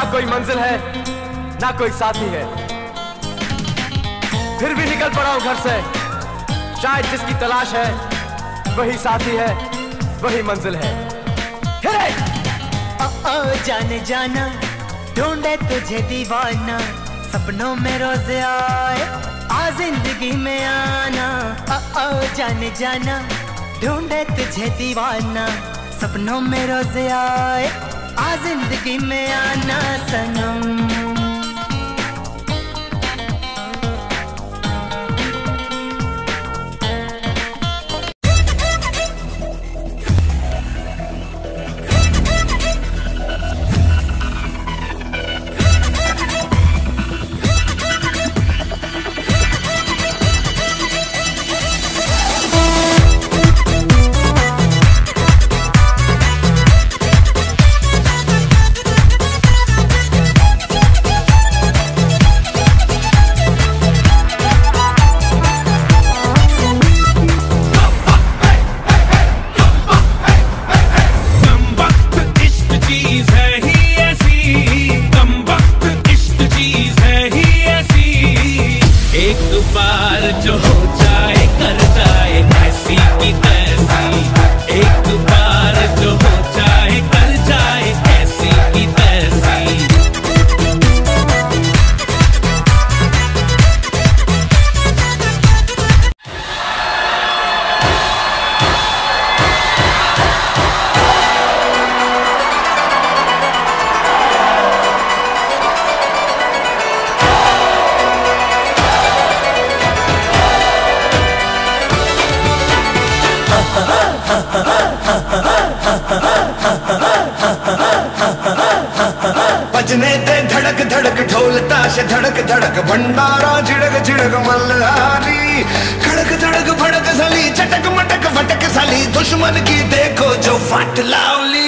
कोई मंजिल है ना कोई साथी है, फिर भी निकल पड़ा हूं घर से। शायद जिसकी तलाश है वही साथी है, वही मंजिल है। ओ जाने जाना ढूंढे तुझे दीवाना, सपनों में रोज आए आ जिंदगी में आना। ओ जाने जाना ढूंढे तुझे दीवाना, सपनों में रोज आए आ जिंदगी में आना सनम। बजने ते धड़क धड़क ढोल ताश धड़क धड़क भंडारा झिड़क झिड़क मल्हारी, खड़क धड़क भड़क सली चटक मटक फटक सली, दुश्मन की देखो जो फट लावली।